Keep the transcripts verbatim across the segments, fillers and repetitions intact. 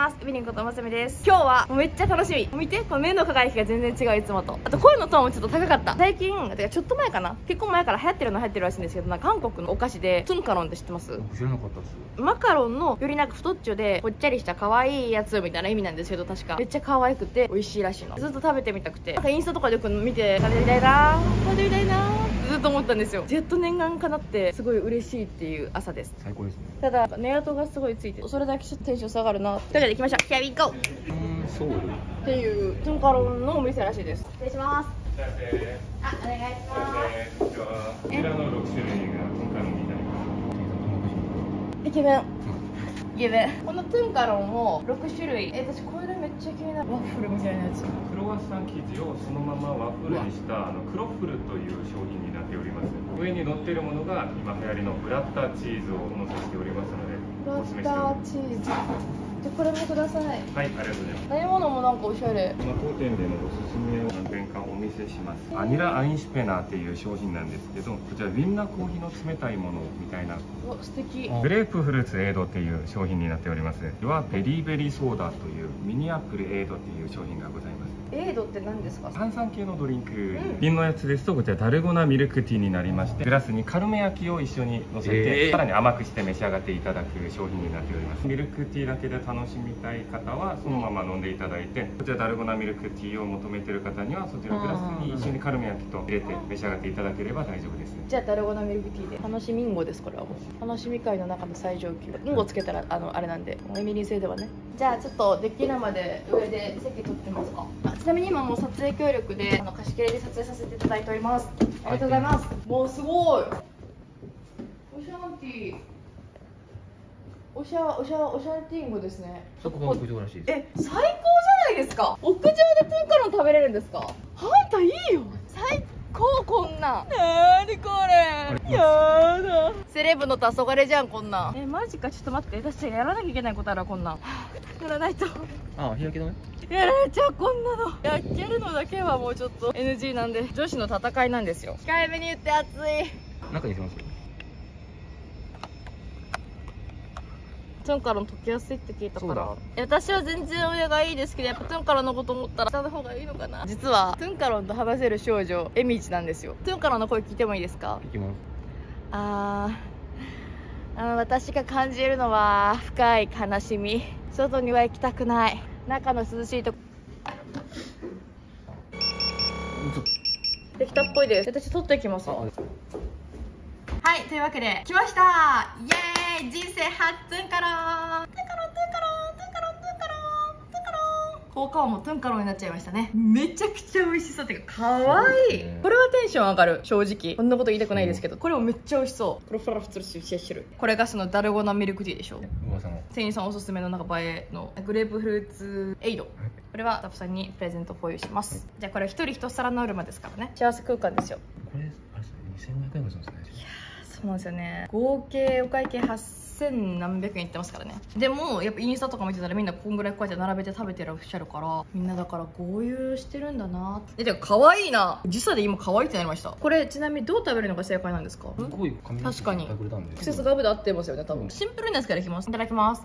ます。ビリンことまさみです。今日はめっちゃ楽しみ。見て、この目の輝きが全然違う、いつもと。あと声のトーンもちょっと高かった。最近、てかちょっと前かな、結構前から流行ってるの流行ってるらしいんですけど、なんか韓国のお菓子でトゥンカロンって知ってます？ 知らなかったです。 マカロンのよりなんか太っちょでぽっちゃりした可愛いやつみたいな意味なんですけど、確かめっちゃ可愛くて美味しいらしいの。ずっと食べてみたくて、なんかインスタとかでよく見て食べてみたいなー食べてみたいなーってずっと思ったんですよ。やっと念願かなってすごい嬉しいっていう朝です。 最高ですね。 ただネアトがすごいついて、それだけちょっとテンション下がるな。というわけで行きましょう。Here we go ソウルっていうトゥンカロンのお店らしいです。失礼します。あ、お願いします。 こちらのろく種類がトゥンカロンになります。 イケメンイケメン。このトゥンカロンをろく種類、え、私これめっちゃ気になる。ワッフルみたいなやつ。 クロワッサン生地をそのままワッフルにしたあのクロッフルという商品になっております。上に乗っているものが今流行りのブラッターチーズをお乗せしておりますのでブラおすすめしておりッタます。 ーチーズ。じゃこれもください。 はい、ありがとうございます。 飲み物もなんかおしゃれ。 この当店でのおすすめを何点かお見せします。バニラアインシュペナーっていう商品なんですけど、こちらウィンナーコーヒーの冷たいものみたいなうわ、素敵。 グレープフルーツエイドっていう商品になっております。ではベリーベリーソーダというミニアップルエイドっていう商品がございます。 エイドって何ですか？ 炭酸系のドリンク、 ん瓶のやつですとこちらダルゴナミルクティーになりまして、グラスにカルメ焼きを一緒に乗せて、 えーさらに甘くして召し上がっていただく商品になっております。ミルクティーだけで楽しみたい方はそのまま飲んでいただいて、こちらダルゴナミルクティーを求めている方にはそちらグラスに一緒にカルメ焼きと入れて召し上がっていただければ大丈夫です。 じゃあダルゴナミルクティーで。楽しみんごです。これはもう楽しみ会の中の最上級。んごつけたらあのあれなんで、エミリー製ではね。じゃあちょっとデッキ生で上で席取ってますか？あ、ちなみに今もう撮影協力であの貸し切りで撮影させていただいております。ありがとうございます。もうすごいオシャンティー、おしゃおしゃおシャンティングですね。 そこが屋上らしいです。 え、最高じゃないですか。屋上でトゥンカロン食べれるんですか？あんたいいよ、最高。こんなんなにこれ、やだ。セレブの黄昏じゃんこんなん。え、マジか。ちょっと待って、私やらなきゃいけないことあるわこんなん。やらないとああ、日焼け止め。 やられちゃうこんなの。やっけるのだけはもうちょっと エヌジー なんで、女子の戦いなんですよ。控えめに言って熱い。 中にします。 トゥンカロン溶けやすいって聞いたから。 そうだ。 え、私は全然上がいいですけど、やっぱトゥンカロンのこと思ったら下の方がいいのかな。実はトゥンカロンと話せる少女エミチなんですよ。トゥンカロンの声聞いてもいいですか？ 行きます。 あー、あの私が感じるのは深い悲しみ。外には行きたくない。中の涼しいとこ。できたっぽいです。私取っていきます。はい、というわけで来ました。イエーイ、人生初トゥンカロン、トゥンカロントゥンカロントゥンカロントゥンカロントゥンカロン。効果音もトゥンカロンになっちゃいましたね。めちゃくちゃ美味しそうっていうか可愛い。これはテンション上がる。正直こんなこと言いたくないですけど、これもめっちゃ美味しそう。これフラフツルシュシュル。これがそのダルゴナミルクティーでしょ。 噂の。 店員さんおすすめのなんか映えのグレープフルーツエイド。これはスタッフさんにプレゼントフォーユーします。じゃあこれ一人一皿ノルマですからね。幸せ空間ですよ。 これ、あれですね、にせんごひゃくえんもするんですね。 そうなんですよね。合計お会計はっせんなんびゃくえんいってますからね。でもやっぱインスタとか見てたらみんなこんぐらいこうやって並べて食べてらっしゃるから、みんなだから豪遊してるんだなって。え、てか可愛いな。時差で今可愛いってなりました。これちなみにどう食べるのが正解なんですか？ すごい紙確かにくれたんで。 季節ガブで合ってますよね多分。シンプルなやつからいきます。いただきます。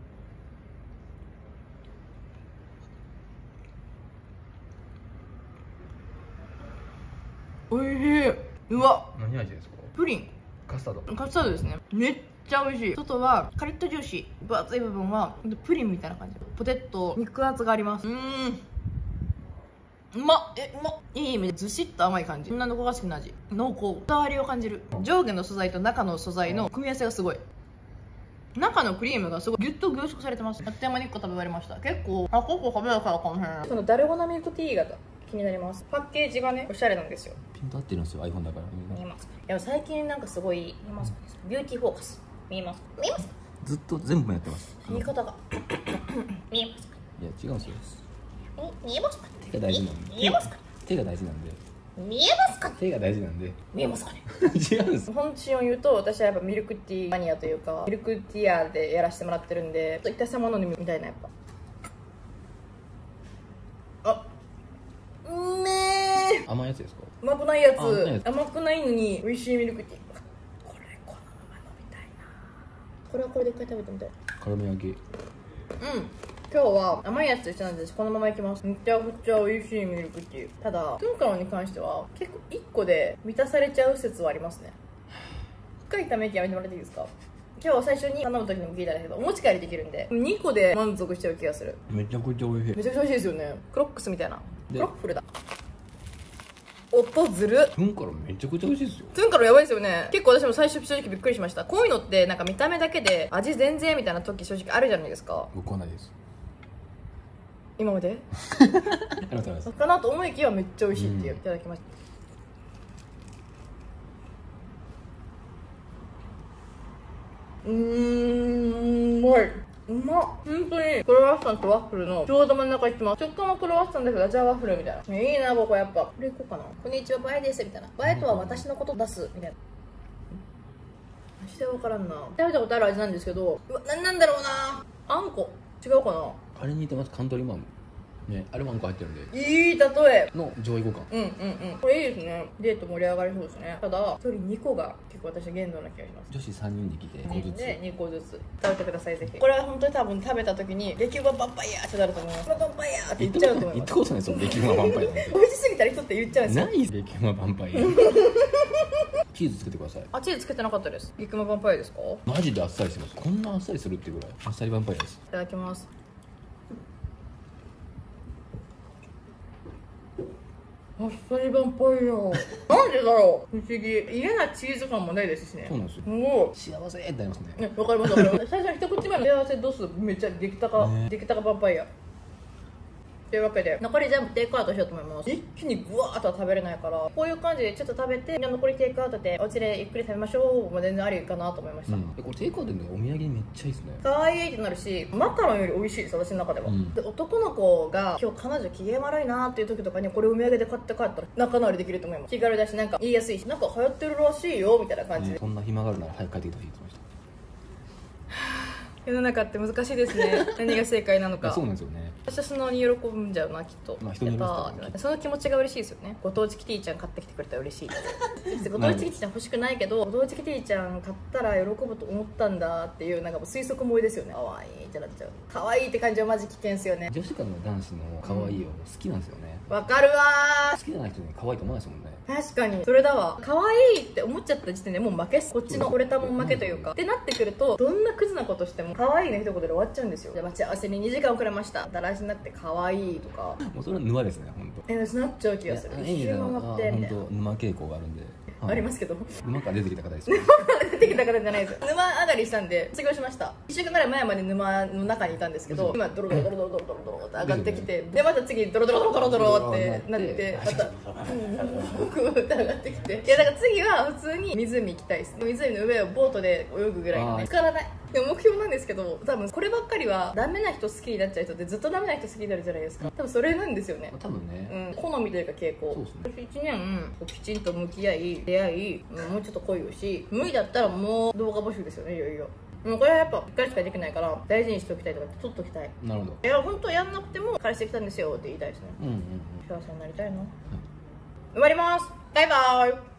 おいしい。うわ、 何味ですか？ プリン、 カスタード。 カスタードですね。めっちゃ美味しい。外はカリッとジューシー、分厚い部分はプリンみたいな感じ。ポテト肉厚があります。うーん、うまっ。え、うまっ。いい意味でずしっと甘い感じ。女の子が好きな味。濃厚、こだわりを感じる。上下の素材と中の素材の組み合わせがすごい。中のクリームがすごいギュッと凝縮されてます。あっという間にいっこ食べ終わりました。結構あ、結構食べるからかもしれない。このダルゴナミルクティーが気になります。パッケージがねおしゃれなんですよ。 ピント合ってるんですよ、iPhone だから。 見えますか？いや最近なんかすごい見えますか？ビューティーフォーカス見えますか？見えますか？ ずっと全部やってます。 言い方が見えますか？ いや、違うんですよ。 見えますか？ 手が大事なんで。 見えますか？ 手が大事なんで。 見えますか？ 手が大事なんで。 見えますかね？ 違うんです。 本心を言うと私はやっぱミルクティーマニアというかミルクティアでやらせてもらってるんで、いったしたものにみたいなやっぱあうめえ。 甘いやつですか？ 甘くないやつ。 あ甘くないやつ甘くないのに美味しいミルクティー。これこのまま飲みたいな。これはこれで一回食べてみたい。 カルメ焼き。 うん、 今日は甘いやつと一緒なんです。このままいきます。めちゃくちゃ美味しいミルクティー。ただトゥンカロンに関しては結構いっこで満たされちゃう説はありますね。深いため息やめてもらっていいですか。今日最初に頼む時にも聞いたんだけど、お持ち帰りできるんでにこで満足しちゃう気がする。 めちゃくちゃ美味しい。 めちゃくちゃ美味しいですよね。クロックスみたいな。クロッフルだ。音ずる。 トゥンカロンめちゃくちゃ美味しいですよ。 トゥンカロンやばいですよね。結構私も最初正直びっくりしました。こういうのってなんか見た目だけで味全然みたいな時正直あるじゃないですか。 僕はないです。 今までありがとうございます。 かなと思いきやめっちゃ美味しいっていう、うん、いただきました。うーん、うまい。うまっ。本当にクロワッサンとワッフルのちょうど真ん中いってます。食感はクロワッサンだけど味はワッフルみたいな。いいな、ここやっぱ。これいこうかな。こんにちは、バエですみたいな。バエとは私のこと出すみたいな。マジで分からんな。食べたことある味なんですけど、うわ、何なんだろうな。あんこ違うかな。 あれに似てます。カントリーマアムね、あれもあんこ入ってるんでいい例えの上位互換。 うんうんうん、これいいですね。デート盛り上がりそうですね。ただひとりにこが結構私限度な気がします。 女子さんにんで来てごずつでにこずつ食べてください。ぜひこれは本当に多分食べた時に激うまバンパイヤーってなると思います。バンパイヤーって言っちゃうと思い言ます。 ったことないですよ、激うまバンパイヤーなんて美味しすぎたら人って言っちゃうんですよ。 ない激うまバンパイヤーチーズつけてください。 あ、チーズつけてなかったです。激うまバンパイヤーですか。 マジであっさりしてます。こんなあっさりするってぐらいあっさりバンパイヤーです。 いただきます。あっさりバンパイヤーなんでだろう。不思議。嫌なチーズ感もないですしね。 そうなんですよ。 すごい幸せってなりますね。 ね、わかりますわかります。最初の一口目の幸せ度数めっちゃ出来高、 ね出来高バンパイヤ。というわけで残り全部テイクアウトしようと思います。一気にグワーッとは食べれないから、こういう感じでちょっと食べて残りテイクアウトでお家でゆっくり食べましょうも全然ありかなと思いました。 うん、これテイクアウトでお土産にめっちゃいいですね。 可愛いってなるし、マカロンより美味しいです私の中では、 うん、 で男の子が今日彼女機嫌悪いなっていう時とかにこれお土産で買って帰ったら仲直りできると思います。気軽だし、なんか言いやすいし、なんか流行ってるらしいよみたいな感じで、 ね、そんな暇があるなら早く帰ってきてほしいって言ってました。 世の中って難しいですね何が正解なのか。 そうなんですよね。 私は素直に喜んじゃうな、きっと。 まあ人によりますやからね。 っぱその気持ちが嬉しいですよね。ご当地キティちゃん買ってきてくれたら嬉しいってご当地キティちゃん欲しくないけど、ご当地キティちゃん買ったら喜ぶと思ったんだっていうなんか推測も多いですよね。可愛いってなっちゃう。可愛いって感じはマジ危険ですよね。 女子からの男子の可愛いを好きなんですよね。 わかるわ好きじゃない人に可愛いと思わないですもんね。 確かにそれだわ。可愛いって思っちゃった時点でもう負けっす。こっちの折れたもん負けというか、ってなってくるとどんなクズなことしても可愛いの一言で終わっちゃうんですよ。じゃあ待ち合わせににじかん遅れました、だらしになって可愛いとか、 もうそれは沼ですね、本当。 えなっちゃう気がする。一周回ってみたいな。 本当沼傾向があるんで、 ありますけど、 沼から出てきた方ですよ。 出てきた方じゃないです。沼上がりしたんで卒業しました。いっしゅうかんぐらい前まで沼の中にいたんですけど、今ドロドロドロドロドロドロって上がってきて、でまた次ドロドロドロドロドロってなってまたグーって上がってきて、いやだから次は普通に湖行きたいです。湖の上をボートで泳ぐぐらいのね、浸からない。でも目標なんですけど、多分こればっかりはダメな人好きになっちゃう人ってずっとダメな人好きになるじゃないですか。多分それなんですよね。 多分ね、 うん、好みというか傾向。 そうですね。 私いちねんきちんと向き合い出会い、うん、もうちょっと恋をし、無理だったらもう動画募集ですよね。いよいよもうこれはやっぱいっかいしかできないから大事にしておきたいとか取っときたい。 なるほど。 いや本当やんなくても彼氏できたんですよって言いたいですね。 うんうんうん。 幸せになりたいな、うん、終わります。バイバーイ。